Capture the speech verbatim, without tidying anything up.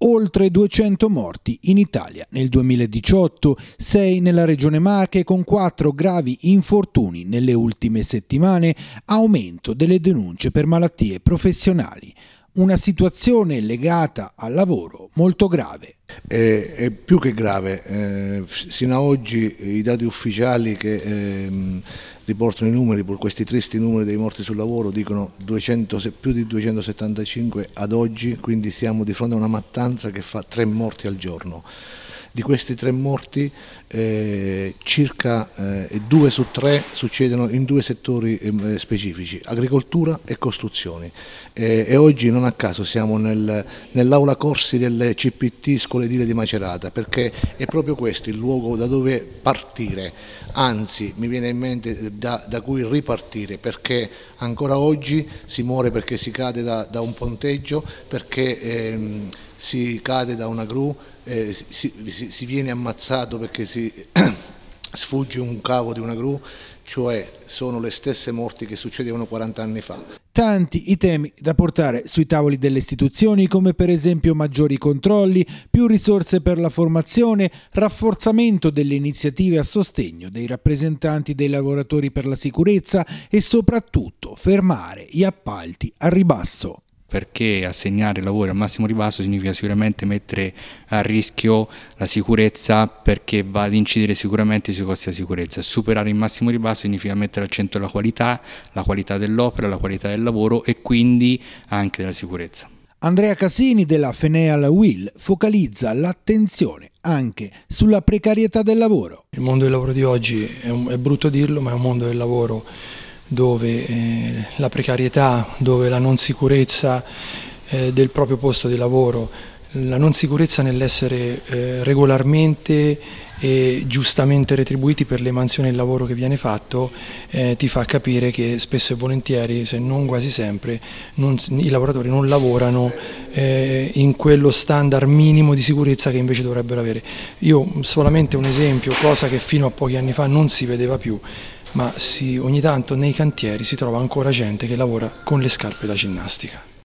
Oltre duecento morti in Italia nel duemiladiciotto, sei nella regione Marche con quattro gravi infortuni nelle ultime settimane, aumento delle denunce per malattie professionali. Una situazione legata al lavoro molto grave. È, è più che grave, eh, sino ad oggi i dati ufficiali che eh, riportano i numeri, per questi tristi numeri dei morti sul lavoro, dicono duecento, più di duecentosettantacinque ad oggi, quindi siamo di fronte a una mattanza che fa tre morti al giorno. Di questi tre morti eh, circa eh, due su tre succedono in due settori eh, specifici, agricoltura e costruzioni. Eh, e oggi non a caso siamo nel, nell'aula corsi del C P T Scuole Edili di Macerata, perché è proprio questo il luogo da dove partire, anzi mi viene in mente da, da cui ripartire, perché ancora oggi si muore perché si cade da, da un ponteggio, perché ehm, si cade da una gru, eh, si, si, si viene ammazzato perché si sfugge un cavo di una gru, cioè sono le stesse morti che succedevano quaranta anni fa. Tanti i temi da portare sui tavoli delle istituzioni, come per esempio maggiori controlli, più risorse per la formazione, rafforzamento delle iniziative a sostegno dei rappresentanti dei lavoratori per la sicurezza e soprattutto fermare gli appalti al ribasso. Perché assegnare lavori al massimo ribasso significa sicuramente mettere a rischio la sicurezza, perché va ad incidere sicuramente sui costi della sicurezza. Superare il massimo ribasso significa mettere al centro la qualità, la qualità dell'opera, la qualità del lavoro e quindi anche della sicurezza. Andrea Casini della Feneal Will focalizza l'attenzione anche sulla precarietà del lavoro. Il mondo del lavoro di oggi è, un, è brutto dirlo, ma è un mondo del lavoro dove eh, la precarietà, dove la non sicurezza eh, del proprio posto di lavoro, la non sicurezza nell'essere eh, regolarmente e giustamente retribuiti per le mansioni del lavoro che viene fatto, eh, ti fa capire che spesso e volentieri, se non quasi sempre, non, i lavoratori non lavorano eh, in quello standard minimo di sicurezza che invece dovrebbero avere. Io solamente un esempio, cosa che fino a pochi anni fa non si vedeva più, ma si, ogni tanto nei cantieri si trova ancora gente che lavora con le scarpe da ginnastica.